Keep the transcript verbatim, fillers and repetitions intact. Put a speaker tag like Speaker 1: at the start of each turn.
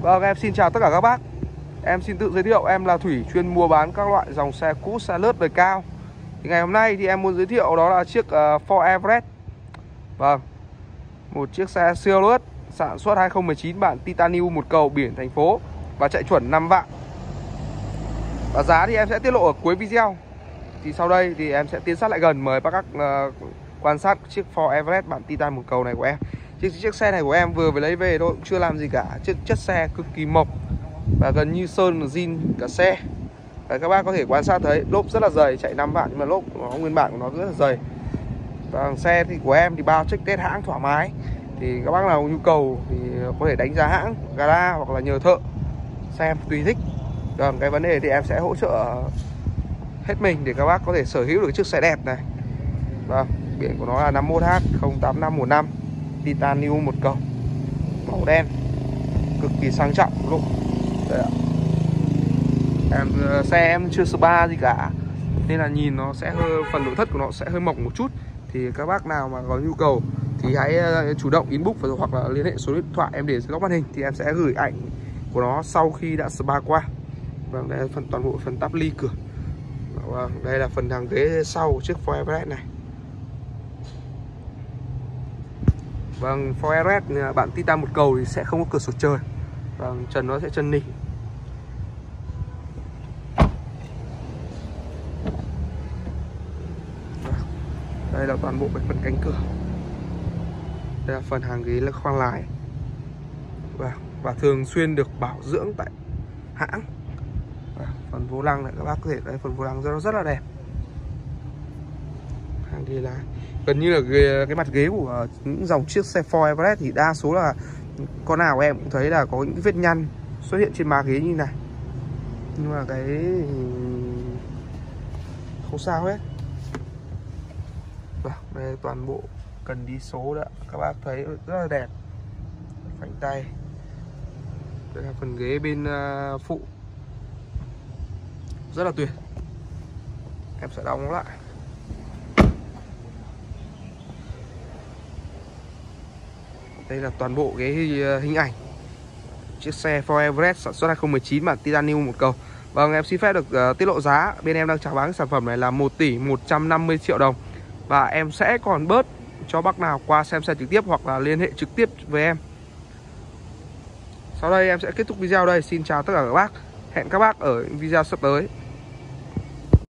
Speaker 1: Vâng, em xin chào tất cả các bác. Em xin tự giới thiệu, em là Thủy, chuyên mua bán các loại dòng xe cũ, xe lướt đời cao. Thì ngày hôm nay thì em muốn giới thiệu đó là chiếc uh, Ford Everest. Vâng, một chiếc xe siêu lướt sản xuất hai không một chín, bản titanium, một cầu, biển thành phố và chạy chuẩn năm vạn. Và giá thì em sẽ tiết lộ ở cuối video. Thì sau đây thì em sẽ tiến sát lại gần, mời các uh, quan sát chiếc Ford Everest bản titan một cầu này của em. Chiếc, chiếc xe này của em vừa mới lấy về thôi, cũng chưa làm gì cả. Chiếc chất xe cực kỳ mộc và gần như sơn zin cả xe. Đấy, các bác có thể quan sát thấy lốp rất là dày, chạy năm vạn nhưng mà lốp nó nguyên bản của nó rất là dày. Và xe thì của em thì bao check test hãng thoải mái. Thì các bác nào nhu cầu thì có thể đánh giá hãng, gara hoặc là nhờ thợ xem tùy thích. Còn cái vấn đề thì em sẽ hỗ trợ hết mình để các bác có thể sở hữu được chiếc xe đẹp này. Vâng, biển của nó là năm mốt H không tám năm một năm, titanium một cầu, màu đen, cực kỳ sang trọng luôn. Đây ạ. Em xe em chưa spa gì cả nên là nhìn nó sẽ hơi, phần nội thất của nó sẽ hơi mỏng một chút. Thì các bác nào mà có nhu cầu thì hãy chủ động inbox hoặc là liên hệ số điện thoại em để dưới góc màn hình, thì em sẽ gửi ảnh của nó sau khi đã spa qua. Vâng, đây là phần toàn bộ phần tắp ly cửa. Vâng, đây là phần hàng ghế sau của chiếc Ford Everest này. Vâng, Ford Everest bản titan một cầu thì sẽ không có cửa sổ trời. Vâng, trần nó sẽ chân nỉ. Đây là toàn bộ cái phần cánh cửa. Đây là phần hàng ghế là khoang lái. Và, và thường xuyên được bảo dưỡng tại hãng. Và phần vô lăng này các bác có thể thấy, phần vô lăng rất, rất là đẹp. Hàng ghế lái gần như là ghế, cái mặt ghế của những dòng chiếc xe Ford Everest thì đa số là con nào em cũng thấy là có những vết nhăn xuất hiện trên má ghế như này. Nhưng mà cái không sao hết. Đây toàn bộ cần đi số đó, các bác thấy rất là đẹp. Phanh tay. Đây là phần ghế bên uh, phụ, rất là tuyệt. Em sẽ đóng nó lại. Đây là toàn bộ cái hình ảnh chiếc xe Ford Everest sản xuất hai không một chín, bản titanium một cầu. Vâng, em xin phép được uh, tiết lộ giá. Bên em đang chào bán sản phẩm này là một tỷ một trăm năm mươi triệu đồng. Và em sẽ còn bớt cho bác nào qua xem xe trực tiếp hoặc là liên hệ trực tiếp với em. Sau đây em sẽ kết thúc video đây. Xin chào tất cả các bác. Hẹn các bác ở video sắp tới.